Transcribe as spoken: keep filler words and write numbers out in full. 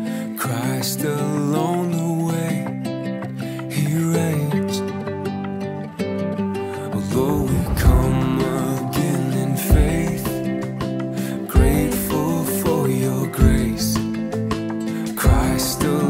Christ alone the way, He reigns. Although we come again in faith, grateful for your grace, Christ alone.